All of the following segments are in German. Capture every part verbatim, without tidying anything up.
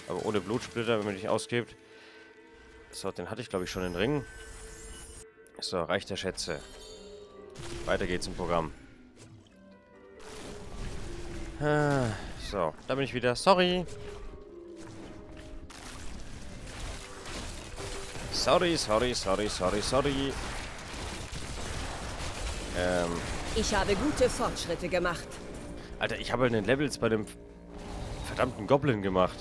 Aber ohne Blutsplitter, wenn man dich ausgibt. So, den hatte ich, glaube ich, schon in den Ring. So, Reich der Schätze. Weiter geht's im Programm. Ah, so, da bin ich wieder. Sorry. Sorry, sorry, sorry, sorry, sorry. Ähm. Ich habe gute Fortschritte gemacht. Alter, ich habe halt den Levels bei dem verdammten Goblin gemacht.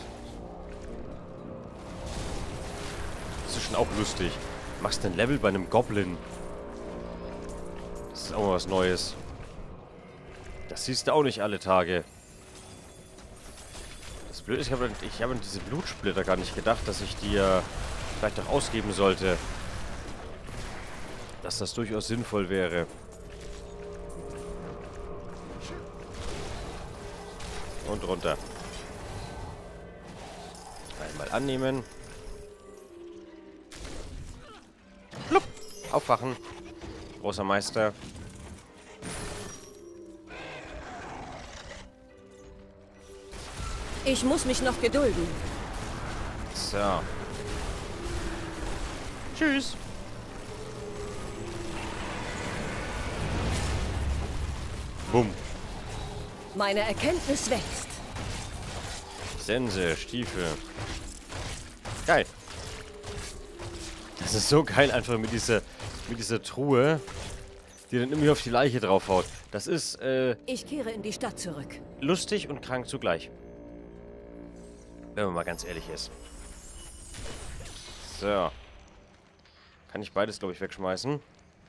Das ist schon auch lustig. Machst du ein Level bei einem Goblin? Das ist auch mal was Neues. Das siehst du auch nicht alle Tage. Das Blöde ist, ich habe ich hab an diese Blutsplitter gar nicht gedacht, dass ich die äh, vielleicht auch ausgeben sollte. Dass das durchaus sinnvoll wäre. Und runter. Einmal annehmen. Plupp. Aufwachen. Großer Meister. Ich muss mich noch gedulden. So. Tschüss. Bumm. Meine Erkenntnis wächst. Sense, Stiefel. Geil. Das ist so geil, einfach mit dieser, mit dieser Truhe, die dann irgendwie auf die Leiche draufhaut. Das ist, äh... Ich kehre in die Stadt zurück. lustig und krank zugleich. Wenn man mal ganz ehrlich ist. So. Kann ich beides, glaube ich, wegschmeißen.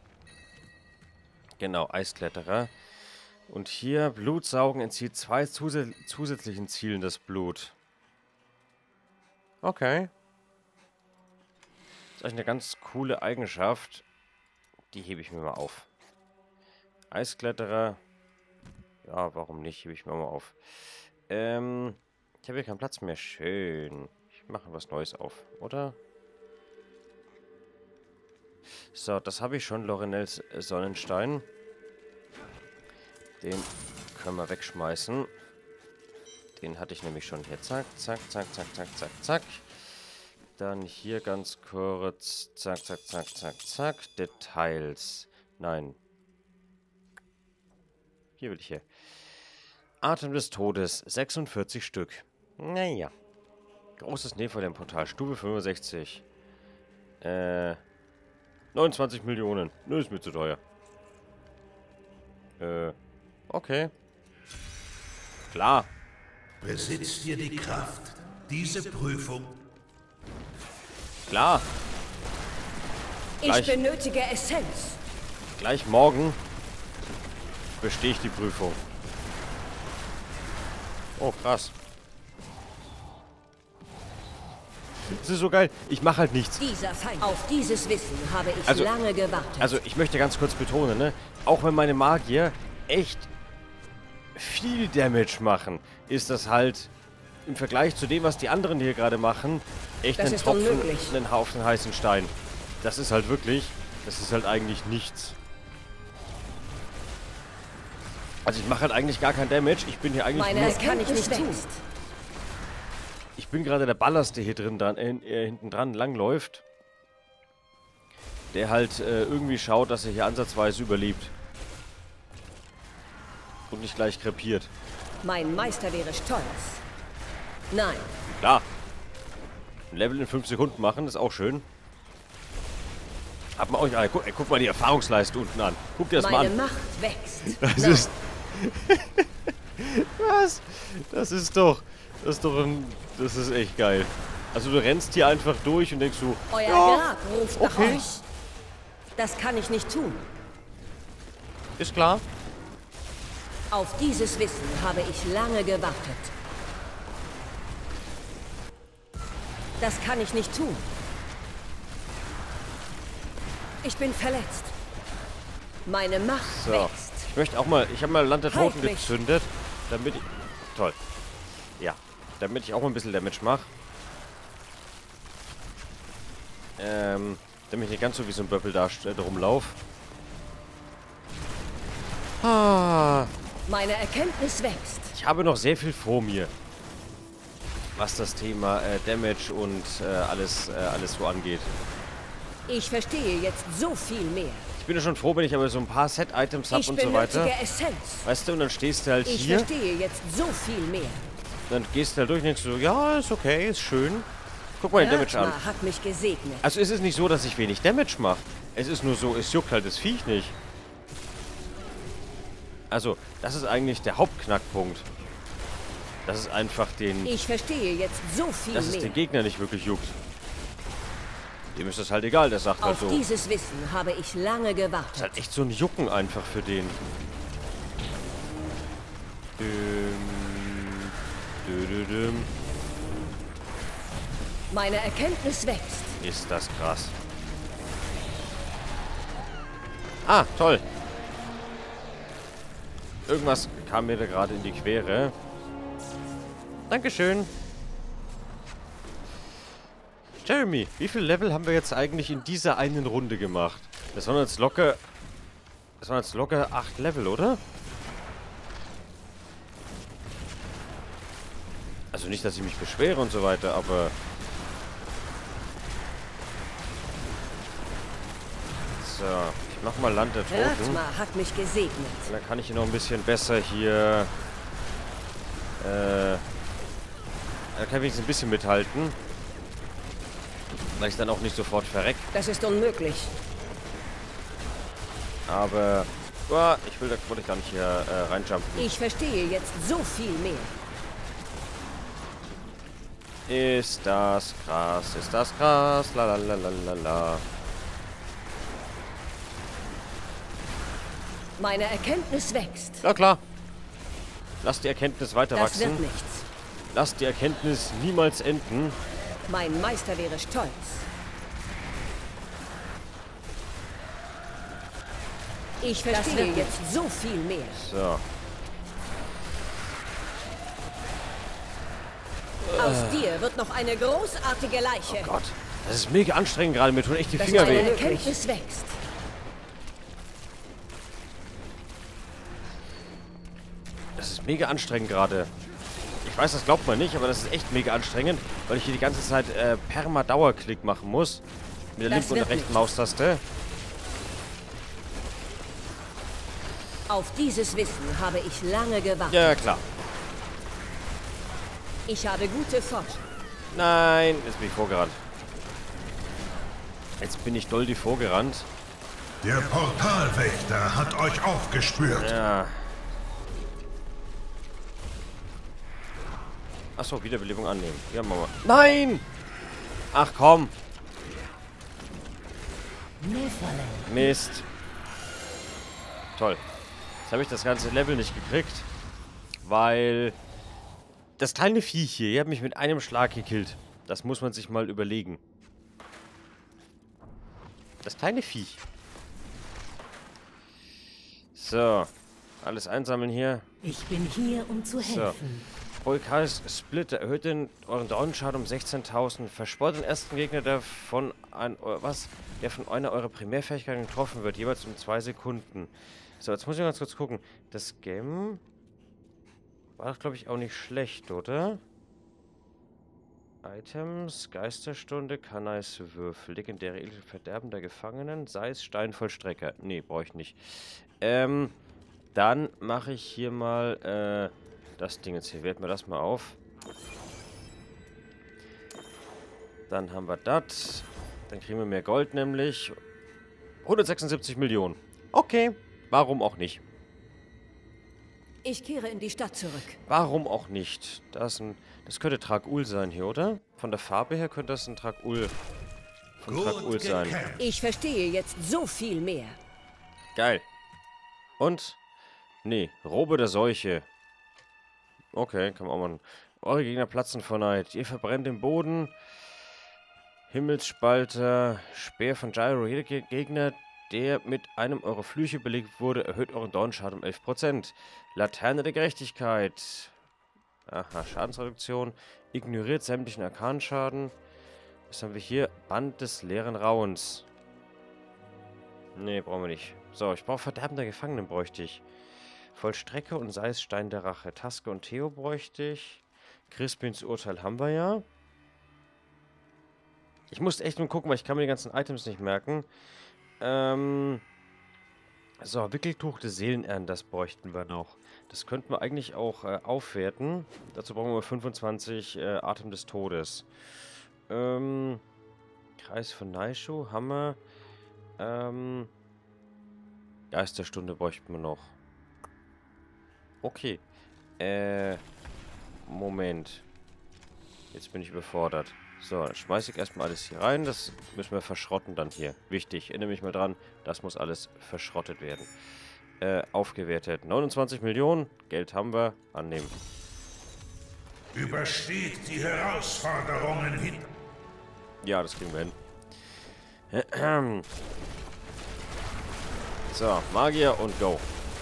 Genau, Eiskletterer. Und hier, Blutsaugen entzieht zwei zus zusätzlichen Zielen das Blut. Okay. Das ist eigentlich eine ganz coole Eigenschaft. Die hebe ich mir mal auf. Eiskletterer. Ja, warum nicht? Hebe ich mir mal auf. Ähm, ich habe hier keinen Platz mehr. Schön. Ich mache was Neues auf, oder? So, das habe ich schon. Lorenels Sonnenstein. Den können wir wegschmeißen. Den hatte ich nämlich schon hier. Zack, zack, zack, zack, zack, zack, zack. Dann hier ganz kurz. Zack, zack, zack, zack, zack. Details. Nein. Hier will ich hier. Atem des Todes. sechsundvierzig Stück. Naja. Großes Nephilim-Portal. Stufe fünfundsechzig. Äh. neunundzwanzig Millionen. Nö, ist mir zu teuer. Äh. Okay. Klar. Besitzt ihr die Kraft, diese Prüfung? Klar. Ich Gleich. benötige Essenz. Gleich morgen bestehe ich die Prüfung. Oh, krass. Das ist so geil. Ich mache halt nichts. Dieser Feind. Auf dieses Wissen habe ich Also- lange gewartet. Also, ich möchte ganz kurz betonen, ne? Auch wenn meine Magier echt viel Damage machen, ist das halt im Vergleich zu dem, was die anderen hier gerade machen, echt Das ein ist Tropfen, unmöglich. einen Haufen heißen Stein. Das ist halt wirklich, das ist halt eigentlich nichts. Also ich mache halt eigentlich gar kein Damage. Ich bin hier eigentlich Meine nur, das kann ich nicht tun. ich bin gerade der Ballast, der hier drin dran, äh, äh, hinten dran langläuft. Der halt äh, irgendwie schaut, dass er hier ansatzweise überlebt. Und nicht gleich krepiert. Mein Meister wäre stolz. Nein. Klar. Ein Level in fünf Sekunden machen, ist auch schön. Hat man auch nicht. Ah, guck, ey, guck mal die Erfahrungsleiste unten an. Guck dir das Meine mal an. Macht wächst. Das Nein. ist. Was? Das ist doch. Das ist doch ein. Das ist echt geil. Also du rennst hier einfach durch und denkst so. Euer ja, Grab ruft nach okay. euch. Das kann ich nicht tun. Ist klar. Auf dieses Wissen habe ich lange gewartet. Das kann ich nicht tun. Ich bin verletzt. Meine Macht So. wächst. Ich möchte auch mal. Ich habe mal Land der Halt Toten mich. gezündet. Damit ich. Toll. Ja. Damit ich auch mal ein bisschen Damage mache. Ähm. Damit ich nicht ganz so wie so ein Böppel da äh, rumlauf. Ah. Meine Erkenntnis wächst. Ich habe noch sehr viel vor mir. was das Thema äh, Damage und äh, alles, äh, alles so angeht. Ich verstehe jetzt so viel mehr. Ich bin ja schon froh, wenn ich aber so ein paar Set-Items habe und so weiter. Ich benötige Essenz. Weißt du, und dann stehst du halt Ich hier. verstehe jetzt so viel mehr. Dann gehst du halt durch und denkst so, ja, ist okay, ist schön. Guck mal den Damage an. Ratma hat mich gesegnet. Also es ist nicht so, dass ich wenig Damage mache. Es ist nur so, es juckt halt das Viech nicht. Also, das ist eigentlich der Hauptknackpunkt. Das ist einfach den... Ich verstehe jetzt so viel dass es mehr. den Gegner nicht wirklich juckt. Dem ist das halt egal, der sagt halt Auf so. dieses Wissen habe ich lange Das ist gewartet. halt echt so ein Jucken einfach für den. Düm, dü, dü, düm. Meine Erkenntnis wächst. Ist das krass. Ah, toll. Irgendwas kam mir da gerade in die Quere. Dankeschön. Jeremy, wie viel Level haben wir jetzt eigentlich in dieser einen Runde gemacht? Das waren jetzt locker... Das waren jetzt locker acht Level, oder? Also nicht, dass ich mich beschwere und so weiter, aber... So, ich mach mal Land der Toten. Ratma hat mich gesegnet. Und dann kann ich hier noch ein bisschen besser hier... Äh... Da kann ich wenigstens ein bisschen mithalten. Weil ich dann auch nicht sofort verreck. Das ist unmöglich. Aber... Oh, ich will, da wollte ich gar nicht hier äh, reinjumpen. Ich verstehe jetzt so viel mehr. Ist das krass, ist das krass, la la la la la la. Meine Erkenntnis wächst. Ja klar. Lass die Erkenntnis weiter Das wachsen. wird nichts. Lass die Erkenntnis niemals enden. Mein Meister wäre stolz. Ich verstehe jetzt so viel mehr. So. Aus dir wird noch eine großartige Leiche. Gott. Das ist mega anstrengend gerade. Mir tun echt die Das Finger meine weh. Erkenntnis wächst. Das ist mega anstrengend gerade. Ich weiß, das glaubt man nicht, aber das ist echt mega anstrengend, weil ich hier die ganze Zeit äh, Perma-Dauerklick machen muss. Mit der Das linken und der wird rechten nichts. Maustaste. Auf dieses Wissen habe ich lange gewartet. Ja, klar. Ich habe gute Forschung. Nein, jetzt bin ich vorgerannt. Jetzt bin ich doldi vorgerannt. Der Portalwächter hat euch aufgespürt. Ja. Achso, Wiederbelebung annehmen. Ja, Mama. Nein! Ach komm. Mist. Toll. Jetzt habe ich das ganze Level nicht gekriegt. Weil das kleine Viech hier, ihr habt mich mit einem Schlag gekillt. Das muss man sich mal überlegen. Das kleine Viech. So. Alles einsammeln hier. Ich bin hier, um zu So. helfen. Volkaris Splitter erhöht den euren Down-Schaden um sechzehntausend. Versport den ersten Gegner, der von, ein, was? der von einer eurer Primärfähigkeiten getroffen wird, jeweils um zwei Sekunden. So, jetzt muss ich ganz kurz gucken. Das Game war doch, glaube ich, auch nicht schlecht, oder? Items, Geisterstunde, Kanais Würfel, legendäre Edel Verderben der Gefangenen, sei es Steinvollstrecker. Nee, brauche ich nicht. Ähm, dann mache ich hier mal, äh, das Ding jetzt hier. Werten wir das mal auf. Dann haben wir das. Dann kriegen wir mehr Gold nämlich. hundertsechsundsiebzig Millionen. Okay. Warum auch nicht? Ich kehre in die Stadt zurück. Warum auch nicht? Das, ist ein, das könnte Tragul sein hier, oder? Von der Farbe her könnte das ein Tragul von Tragul Gut sein. gekämpft. Ich verstehe jetzt so viel mehr. Geil. Und? Nee, Robe der Seuche. Okay, kann man auch machen. Eure Gegner platzen vor Neid. Ihr verbrennt den Boden. Himmelsspalter. Speer von Gyro. Jeder Ge Gegner, der mit einem eurer Flüche belegt wurde, erhöht euren Dornschaden um elf Prozent. Laterne der Gerechtigkeit. Aha, Schadensreduktion. Ignoriert sämtlichen Arkanschaden. Was haben wir hier? Band des leeren Rauens. Nee, brauchen wir nicht. So, ich brauche Verderben der Gefangenen, bräuchte ich. Vollstrecke und sei es Stein der Rache. Taske und Theo bräuchte ich. Crispins Urteil haben wir ja. Ich muss echt nur gucken, weil ich kann mir die ganzen Items nicht merken. Ähm... So, Wickeltuch des Seelenern, das bräuchten wir noch. Das könnten wir eigentlich auch äh, aufwerten. Dazu brauchen wir fünfundzwanzig äh, Atem des Todes. Ähm, Kreis von Naishu, Hammer. Ähm, Geist der Stunde bräuchten wir noch. Okay. Äh, Moment. Jetzt bin ich überfordert. So, dann schmeiße ich erstmal alles hier rein. Das müssen wir verschrotten dann hier. Wichtig, erinnere mich mal dran, das muss alles verschrottet werden. Äh, aufgewertet. neunundzwanzig Millionen. Geld haben wir. Annehmen. Übersteht die Herausforderungen hin. Ja, das kriegen wir hin. So, Magier und Go.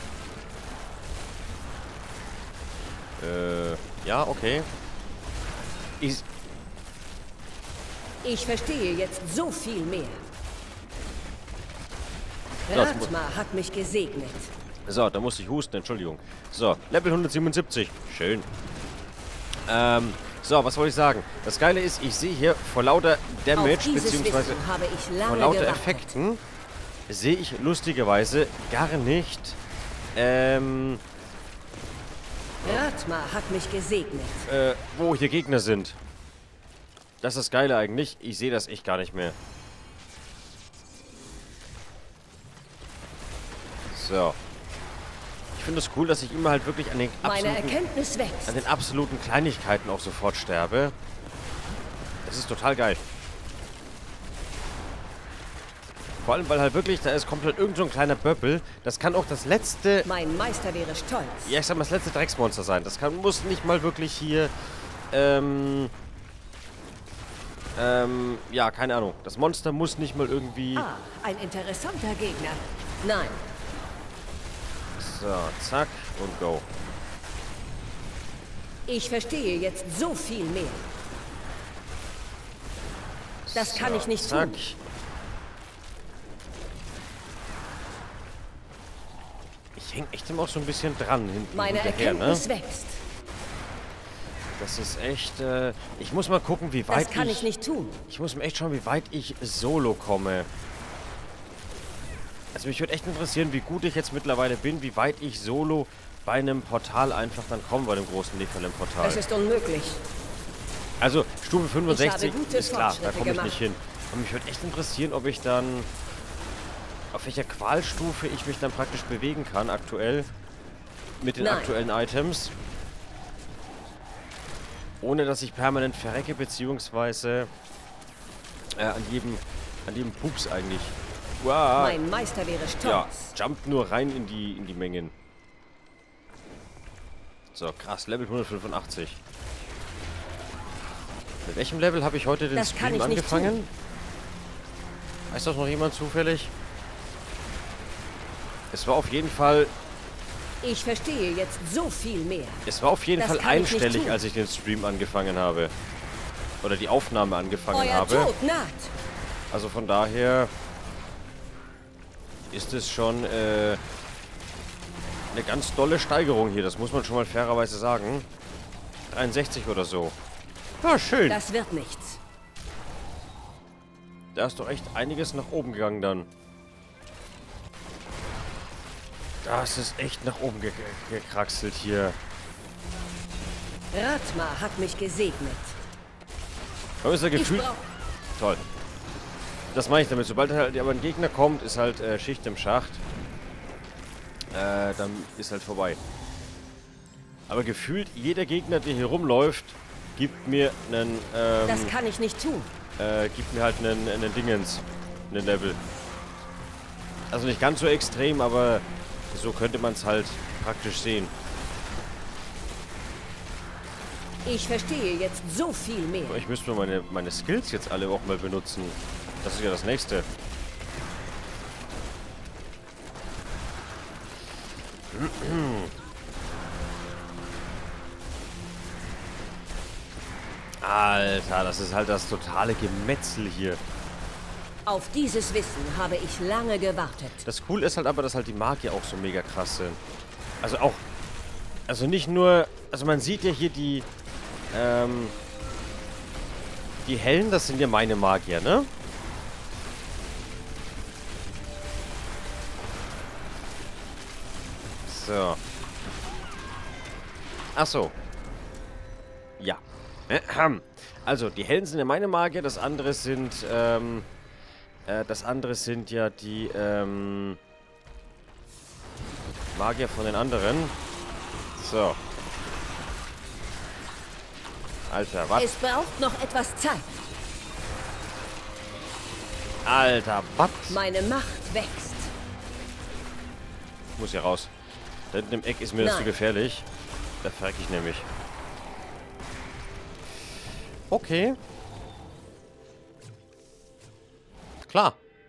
Äh, ja, okay. Ich... Ich verstehe jetzt so viel mehr. Das Ratma hat mich gesegnet. So, da musste ich husten, Entschuldigung. So, Level hundertsiebenundsiebzig. Schön. Ähm, so, was wollte ich sagen? Das Geile ist, ich sehe hier vor lauter Damage, beziehungsweise habe ich lange vor lauter gewartet. Effekten, sehe ich lustigerweise gar nicht, ähm, Ratma hat mich gesegnet. äh, wo hier Gegner sind. Das ist das Geile eigentlich. Ich sehe das echt gar nicht mehr. So. Ich finde es cool, dass ich immer halt wirklich an den Meine absoluten, Erkenntnis wächst. an den absoluten Kleinigkeiten auch sofort sterbe. Das ist total geil. Vor allem, weil halt wirklich, da ist komplett irgend so ein kleiner Böppel. Das kann auch das letzte... Mein Meister wäre stolz. Ja, ich sag mal, das letzte Drecksmonster sein. Das kann, muss nicht mal wirklich hier... Ähm... Ähm, ja, keine Ahnung. Das Monster muss nicht mal irgendwie... Ah, ein interessanter Gegner. Nein. So, zack und go. Ich verstehe jetzt so viel mehr. Das so, kann ich nicht zack. tun. Ich hänge echt immer auch so ein bisschen dran hinten Meine hinterher, Erkenntnis ne? wächst. Das ist echt, äh, ich muss mal gucken, wie weit Das kann ich... ich nicht tun. Ich muss mir echt schauen, wie weit ich solo komme. Also mich würde echt interessieren, wie gut ich jetzt mittlerweile bin, wie weit ich solo bei einem Portal einfach dann komme, bei dem großen Nephilim-Portal. Es ist unmöglich. Also Stufe fünfundsechzig Ich habe gute ist klar, da Fortschritte komme ich gemacht. nicht hin. Und mich würde echt interessieren, ob ich dann... Auf welcher Qualstufe ich mich dann praktisch bewegen kann aktuell. Mit den Nein. aktuellen Items. Ohne dass ich permanent verrecke, beziehungsweise äh, an jedem an jedem Pups eigentlich. Wow. Mein Meister wäre Ja, stolz. jumpt nur rein in die in die Mengen. So, krass, Level hundertfünfundachtzig. Mit welchem Level habe ich heute den Das kann Stream ich nicht angefangen? Weiß das noch jemand zufällig? Es war auf jeden Fall... Ich verstehe jetzt so viel mehr. Es war auf jeden Das Fall kann ich nicht einstellig, tun. als ich den Stream angefangen habe. Oder die Aufnahme angefangen Euer habe. Tod naht. Also von daher ist es schon äh, eine ganz dolle Steigerung hier. Das muss man schon mal fairerweise sagen. dreiundsechzig oder so. Ja, schön. Das wird nichts. Da ist doch echt einiges nach oben gegangen dann. Das ist echt nach oben ge ge gekraxelt hier. Ratma hat mich gesegnet. Aber ist ja Ich gefühlt... brauche... Toll. Das meine ich damit. Sobald halt aber ein Gegner kommt, ist halt äh, Schicht im Schacht. Äh, dann ist halt vorbei. Aber gefühlt, jeder Gegner, der hier rumläuft, gibt mir einen... Ähm, Das kann ich nicht tun. äh, gibt mir halt einen, einen Dingens. Einen Level. Also nicht ganz so extrem, aber so könnte man es halt praktisch sehen. Ich verstehe jetzt so viel mehr. Ich müsste nur meine, meine Skills jetzt alle auch mal benutzen. Das ist ja das nächste. Alter, das ist halt das totale Gemetzel hier. Auf dieses Wissen habe ich lange gewartet. Das Coole ist halt aber, dass halt die Magier auch so mega krass sind. Also auch, also nicht nur, also man sieht ja hier die, Ähm, die Hellen, das sind ja meine Magier, ne? So. Ach so. Ja. Also, die Hellen sind ja meine Magier, das andere sind, ähm, äh, das andere sind ja die, ähm, Magier von den anderen. So. Alter, was? Es braucht noch etwas Zeit. Alter, was? Meine Macht wächst. Ich muss hier raus. Da hinten im Eck ist mir das zu gefährlich. Da verreck ich nämlich. Okay. Klar.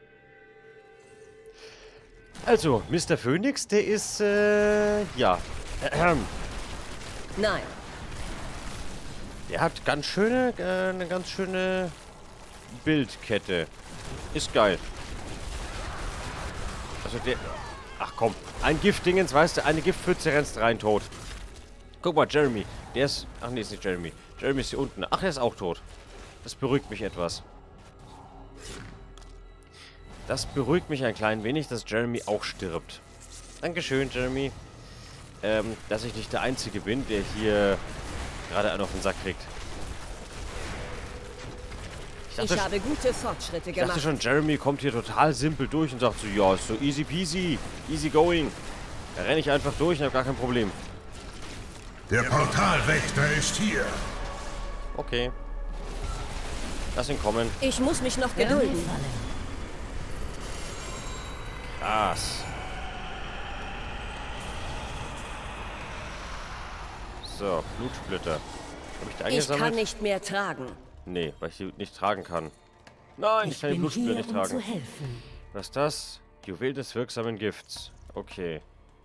Also, Mister Phoenix, der ist, äh, ja. Nein. Der hat ganz schöne, äh, eine ganz schöne Bildkette. Ist geil. Also der... Ach komm, ein Giftdingens, weißt du, eine Giftpfütze rennst rein, tot. Guck mal, Jeremy. Der ist... Ach nee, ist nicht Jeremy. Jeremy ist hier unten. Ach, der ist auch tot. Das beruhigt mich etwas. Das beruhigt mich ein klein wenig, dass Jeremy auch stirbt. Dankeschön, Jeremy. Ähm, dass ich nicht der Einzige bin, der hier gerade einen auf den Sack kriegt. Ich, dachte, ich habe gute Fortschritte ich gemacht. dachte schon, Jeremy kommt hier total simpel durch und sagt so, ja, ist so easy peasy, easy going. Da renne ich einfach durch und habe gar kein Problem. Der Portalwächter ist hier. Okay. Lass ihn kommen. Ich muss mich noch gedulden. Krass. So, Blutsplitter. Habe ich da Ich eingesammelt? kann nicht mehr tragen. Nee, weil ich die nicht tragen kann. Nein, ich, ich kann die Blutsplitter nicht tragen. Um zu helfen. Was ist das? Juwel des wirksamen Gifts. Okay.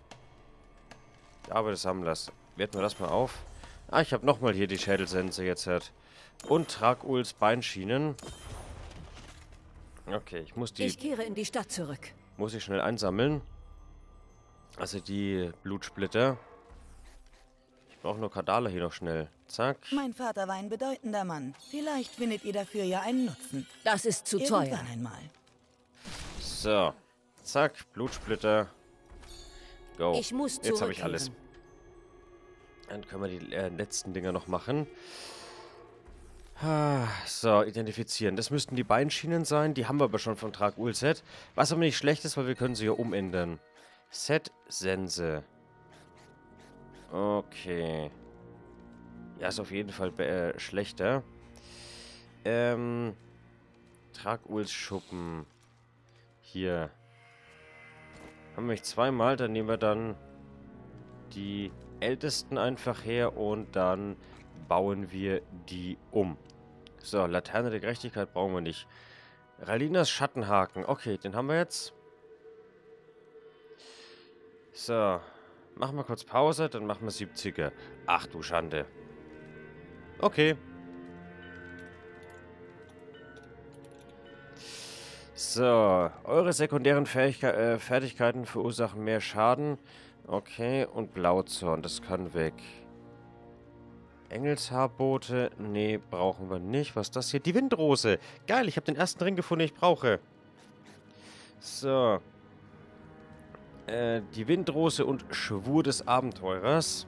Aber des Sammlers. Werten wir das mal auf. Ah, ich habe nochmal hier die Schädelsense jetzt halt. Und Traguls Beinschienen. Okay, ich muss die... Ich kehre in die Stadt zurück. Muss ich schnell einsammeln. Also die Blutsplitter. Ich brauche nur Kadala hier noch schnell. Zack. Mein Vater war ein bedeutender Mann. Vielleicht findet ihr dafür ja einen Nutzen. Das ist zu teuer. Irgendwann einmal. So. Zack, Blutsplitter. Go. Ich muss Jetzt habe ich alles. zurückkehren. Dann können wir die äh, letzten Dinger noch machen. Ah, so, identifizieren. Das müssten die Beinschienen sein. Die haben wir aber schon von Tragul Set. Was aber nicht schlecht ist, weil wir können sie ja umändern. Set Sense. Okay. Ja, ist auf jeden Fall äh, schlechter. Ähm. Traguls Schuppen. Hier. Haben wir nicht zweimal, dann nehmen wir dann die Ältesten einfach her und dann bauen wir die um. So, Laterne der Gerechtigkeit brauchen wir nicht. Ralinas Schattenhaken. Okay, den haben wir jetzt. So. Machen wir kurz Pause, dann machen wir siebziger. Ach du Schande. Okay. So. Eure sekundären Fähigke äh, Fertigkeiten verursachen mehr Schaden. Okay, und Blauzorn, das kann weg. Engelshaarboote, nee, brauchen wir nicht. Was ist das hier? Die Windrose. Geil, ich habe den ersten Ring gefunden, den ich brauche. So. Äh, die Windrose und Schwur des Abenteurers.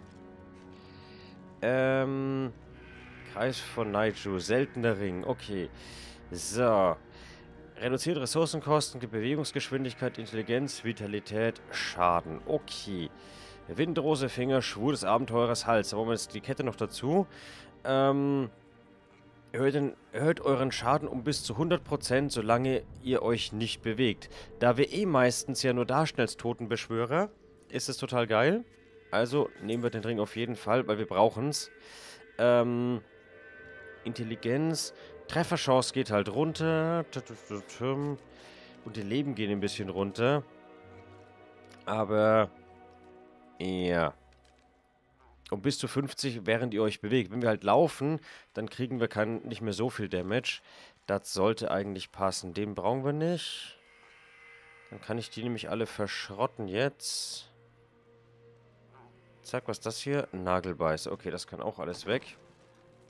Ähm. Kreis von Naiju, seltener Ring, okay. So. Reduziert Ressourcenkosten, gibt Bewegungsgeschwindigkeit, Intelligenz, Vitalität, Schaden. Okay. Windrose, Finger, Schwur des Abenteurers, Hals. Da brauchen wir jetzt die Kette noch dazu. Ähm, erhöht, den, erhöht euren Schaden um bis zu hundert Prozent, solange ihr euch nicht bewegt. Da wir eh meistens ja nur darstellen als Totenbeschwörer, ist es total geil. Also nehmen wir den Ring auf jeden Fall, weil wir brauchen es. Ähm, Intelligenz, Trefferchance geht halt runter. Und die Leben gehen ein bisschen runter. Aber... ja. Um bis zu fünfzig, während ihr euch bewegt. Wenn wir halt laufen, dann kriegen wir kein, nicht mehr so viel Damage. Das sollte eigentlich passen. Den brauchen wir nicht. Dann kann ich die nämlich alle verschrotten jetzt. Zack, was ist das hier? Nagelbeiß. Okay, das kann auch alles weg.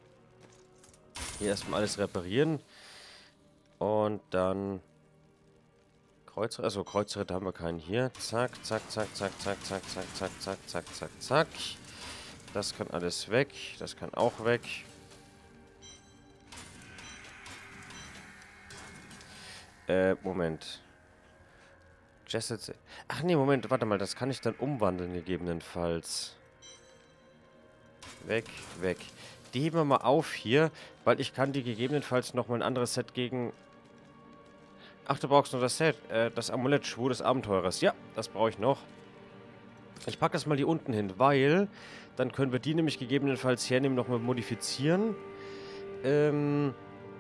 Hier erstmal alles reparieren. Und dann... Kreuzritter, also Kreuzritter haben wir keinen hier. Zack, zack, zack, zack, zack, zack, zack, zack, zack, zack, zack, zack. Das kann alles weg. Das kann auch weg. Äh, Moment. Jesset. Ach nee, Moment, warte mal, das kann ich dann umwandeln gegebenenfalls. Weg, weg. Die heben wir mal auf hier, weil ich kann die gegebenenfalls nochmal ein anderes Set gegen... Ach, du brauchst nur das Set. Äh, das Amulett, Schwur des Abenteurers. Ja, das brauche ich noch. Ich packe das mal hier unten hin, weil dann können wir die nämlich gegebenenfalls hernehmen, nochmal modifizieren. Ähm...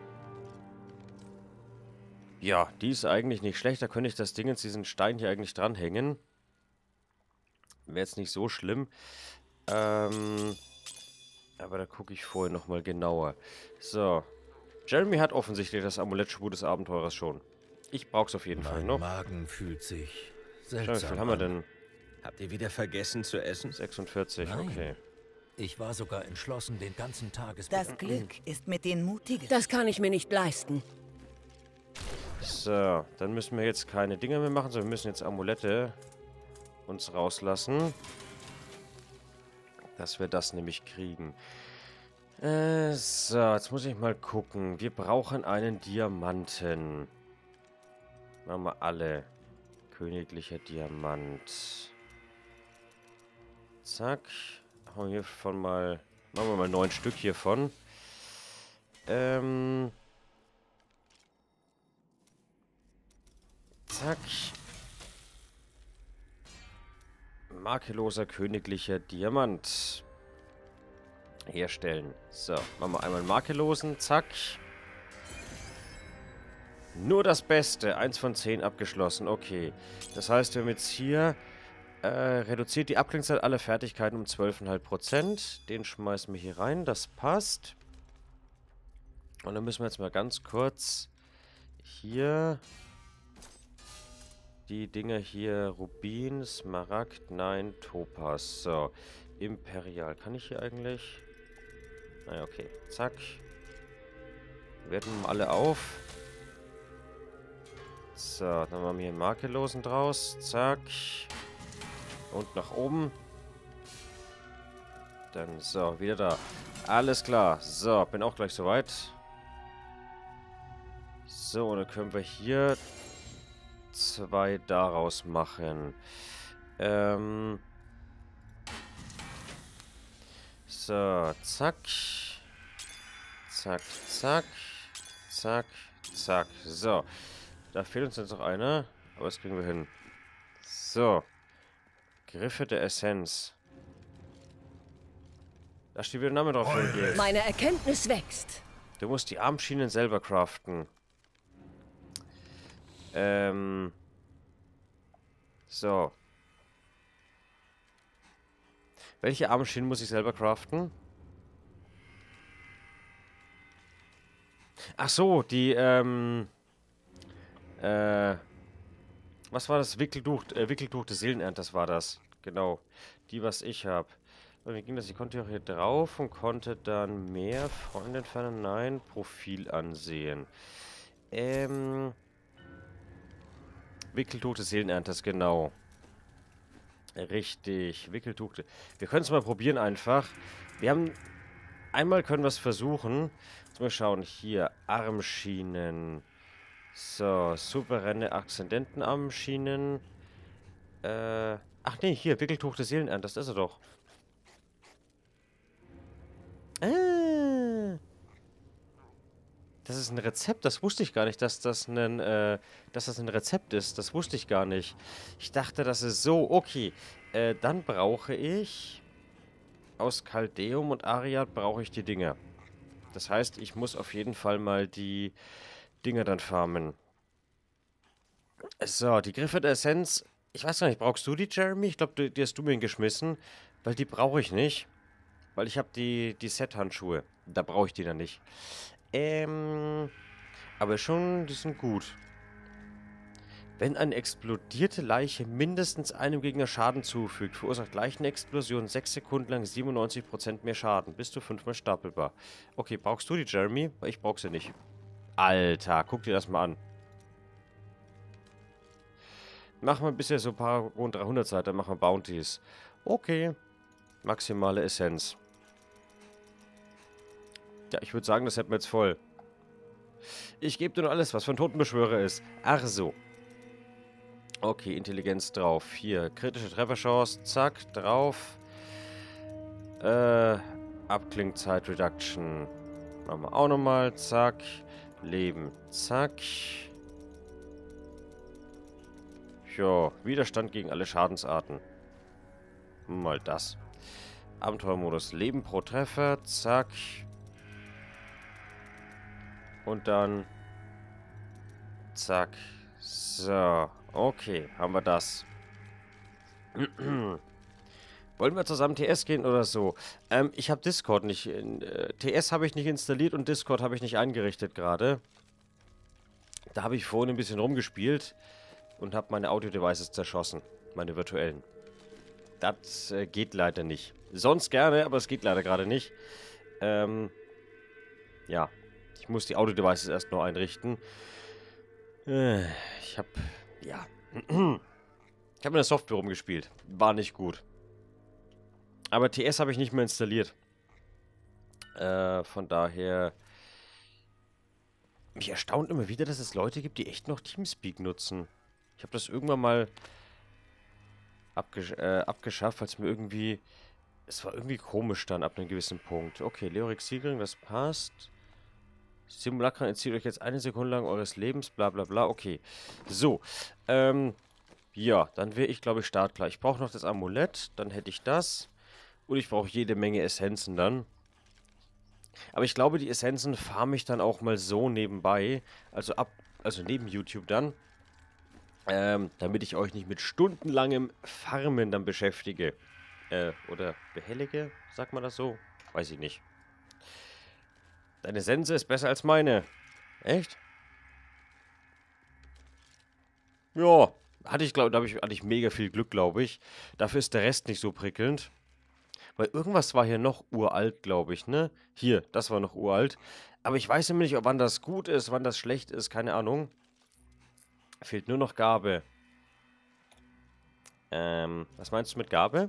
Ja, die ist eigentlich nicht schlecht. Da könnte ich das Ding jetzt, diesen Stein hier eigentlich dranhängen. Wäre jetzt nicht so schlimm. Ähm... Aber da gucke ich vorher nochmal genauer. So. Jeremy hat offensichtlich das Amulett Schwur des Abenteurers schon. Ich brauch's auf jeden Mein Fall noch. Magen fühlt sich Schau, seltsam wie viel haben wir an. denn? Habt ihr wieder vergessen zu essen? sechsundvierzig, Nein. okay. Ich war sogar entschlossen, den ganzen Tag es Das Glück ist mit den Mutigen. Das kann ich mir nicht leisten. So, dann müssen wir jetzt keine Dinger mehr machen, sondern wir müssen jetzt Amulette uns rauslassen. Dass wir das nämlich kriegen. Äh, so, jetzt muss ich mal gucken. Wir brauchen einen Diamanten. Machen wir alle. Königlicher Diamant. Zack. Haben wir hiervon mal... Machen wir mal neun Stück hiervon. Ähm... Zack. Makelloser königlicher Diamant. Herstellen. So, machen wir einmal einen makellosen. Zack. Nur das Beste. eins von zehn abgeschlossen. Okay. Das heißt, wir haben jetzt hier äh, reduziert die Abklingzeit aller Fertigkeiten um zwölf Komma fünf Prozent. Den schmeißen wir hier rein. Das passt. Und dann müssen wir jetzt mal ganz kurz hier... Die Dinger hier, Rubin, Smaragd, nein, Topaz. So, Imperial. Kann ich hier eigentlich? Naja, okay. Zack. Werten wir alle auf. So, dann machen wir hier einen Makellosen draus. Zack. Und nach oben. Dann, so, wieder da. Alles klar. So, bin auch gleich soweit. So, und dann können wir hier... zwei daraus machen. Ähm. So, zack. Zack, zack. Zack, zack. So. Da fehlt uns jetzt noch einer. Aber das kriegen wir hin. So. Griffe der Essenz. Da steht wieder ein Name drauf. Hier. Meine Erkenntnis wächst. Du musst die Armschienen selber craften. Ähm. So. Welche Armschienen muss ich selber craften? Ach so, die, ähm. Äh. Was war das? Wickeltuch, äh, Wickeltuch des Seelenernters war das. Genau. Die, was ich habe. Wie ging das? Ich konnte auch hier drauf und konnte dann mehr Freunde entfernen. Nein, Profil ansehen. Ähm. Wickeltuch des Seelenernters, genau. Richtig, Wickeltuch. Wir können es mal probieren einfach. Wir haben... Einmal können wir es versuchen. Jetzt mal schauen. Hier, Armschienen. So, souveräne Aszendentenarmschienen. Äh... Ach nee, hier, Wickeltuch des Seelenernters, das ist er doch. Ah... Das ist ein Rezept, das wusste ich gar nicht, dass das ein, äh, dass das ein Rezept ist. Das wusste ich gar nicht. Ich dachte, das ist so. Okay, äh, dann brauche ich aus Caldeum und Ariad brauche ich die Dinger. Das heißt, ich muss auf jeden Fall mal die Dinger dann farmen. So, die Griffe der Essenz. Ich weiß gar nicht, brauchst du die, Jeremy? Ich glaube, die, die hast du mir geschmissen, weil die brauche ich nicht. Weil ich habe die, die Set-Handschuhe. Da brauche ich die dann nicht. Ähm, aber schon, die sind gut. Wenn eine explodierte Leiche mindestens einem Gegner Schaden zufügt, verursacht gleich eine Explosion sechs Sekunden lang siebenundneunzig Prozent mehr Schaden. Bis zu fünfmal stapelbar. Okay, brauchst du die, Jeremy? Weil ich brauch sie nicht. Alter, guck dir das mal an. Machen wir bisher so ein paar rund dreihundert Seiten, dann machen wir Bounties. Okay. Maximale Essenz. Ja, ich würde sagen, das hätten wir jetzt voll. Ich gebe dir nur alles, was von Totenbeschwörer ist. Ach so. Okay, Intelligenz drauf. Hier, kritische Trefferchance. Zack, drauf. Äh, Abklingzeit Reduction. Machen wir auch nochmal. Zack. Leben. Zack. Jo, Widerstand gegen alle Schadensarten. Mal das. Abenteuermodus. Leben pro Treffer. Zack. Und dann... Zack. So. Okay, haben wir das. Wollen wir zusammen T S gehen oder so? Ähm, ich habe Discord nicht... Äh, T S habe ich nicht installiert und Discord habe ich nicht eingerichtet gerade. Da habe ich vorhin ein bisschen rumgespielt und habe meine Audio-Devices zerschossen. Meine virtuellen. Das äh, geht leider nicht. Sonst gerne, aber es geht leider gerade nicht. Ähm, ja. Ich muss die Audio-Devices erst noch einrichten. Äh, ich habe... Ja. Ich habe mit der Software rumgespielt. War nicht gut. Aber T S habe ich nicht mehr installiert. Äh, von daher... Mich erstaunt immer wieder, dass es Leute gibt, die echt noch Teamspeak nutzen. Ich habe das irgendwann mal abgesch äh, abgeschafft, weil es mir irgendwie... Es war irgendwie komisch dann ab einem gewissen Punkt. Okay, Leoric Siegelring, das passt. Simulacra entzieht euch jetzt eine Sekunde lang eures Lebens, bla bla bla. Okay. So. Ähm, ja, dann wäre ich, glaube ich, startklar. Ich brauche noch das Amulett, dann hätte ich das. Und ich brauche jede Menge Essenzen dann. Aber ich glaube, die Essenzen farme ich dann auch mal so nebenbei. Also ab, also neben YouTube dann. Ähm, damit ich euch nicht mit stundenlangem Farmen dann beschäftige. Äh, oder behellige, sagt man das so? Weiß ich nicht. Deine Sense ist besser als meine. Echt? Ja, hatte ich, glaube da ich, hatte ich mega viel Glück, glaube ich. Dafür ist der Rest nicht so prickelnd. Weil irgendwas war hier noch uralt, glaube ich, ne? Hier, das war noch uralt. Aber ich weiß immer nicht, wann das gut ist, wann das schlecht ist, keine Ahnung. Fehlt nur noch Gabe. Ähm, was meinst du mit Gabe?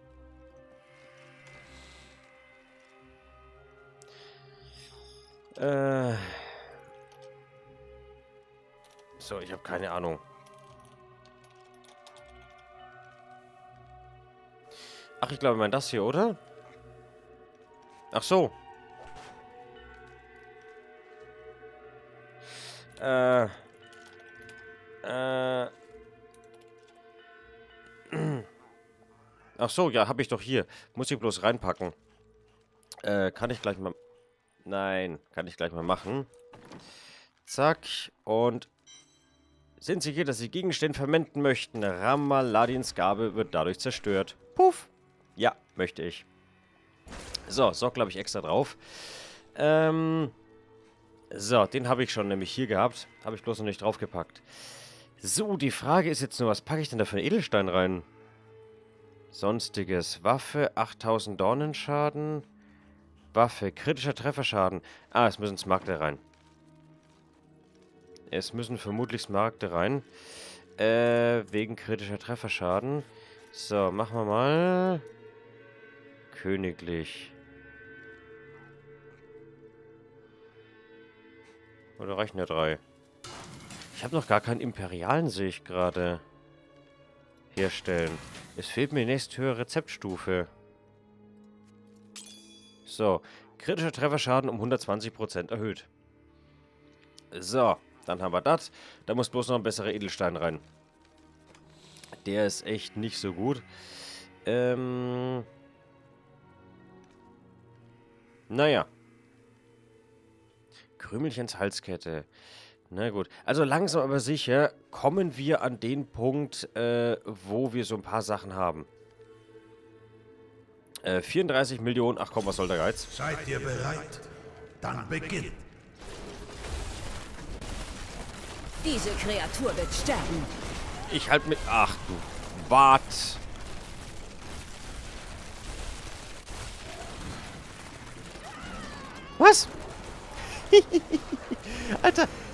Äh. So, ich habe keine Ahnung. Ach, ich glaube, ich meine das hier, oder? Ach so. Äh. Äh. Ach so, ja, habe ich doch hier. Muss ich bloß reinpacken. Äh, kann ich gleich mal... Nein, kann ich gleich mal machen. Zack. Und... Sind Sie hier, dass Sie Gegenstände verwenden möchten? Ramaladins Gabe wird dadurch zerstört. Puff. Ja, möchte ich. So, so glaube ich extra drauf. Ähm... So, den habe ich schon nämlich hier gehabt. Habe ich bloß noch nicht draufgepackt. So, die Frage ist jetzt nur, was packe ich denn da für einen Edelstein rein? Sonstiges. Waffe, achttausend Dornenschaden. Waffe, kritischer Trefferschaden. Ah, es müssen Smaragde rein. Es müssen vermutlich Smaragde rein. Äh, wegen kritischer Trefferschaden. So, machen wir mal. Königlich. Oder reichen ja drei? Ich habe noch gar keinen Imperialen, sehe ich gerade. Herstellen. Es fehlt mir die nächsthöhere Rezeptstufe. So. Kritischer Trefferschaden um hundertzwanzig Prozent erhöht. So. Dann haben wir das. Da muss bloß noch ein besserer Edelstein rein. Der ist echt nicht so gut. Ähm. Naja. Krümelchens Halskette. Na gut. Also langsam aber sicher kommen wir an den Punkt, äh, wo wir so ein paar Sachen haben. Äh, vierunddreißig Millionen. Ach komm, was soll der Geiz? Seid ihr bereit? Dann beginnt. Diese Kreatur wird sterben. Ich halt mit... Ach du... Wart. Was? Alter,